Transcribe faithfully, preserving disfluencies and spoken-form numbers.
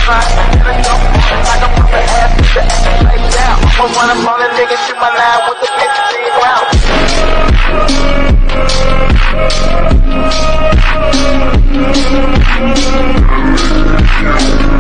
When I'm on a nigga, shoot my line with the fifty round.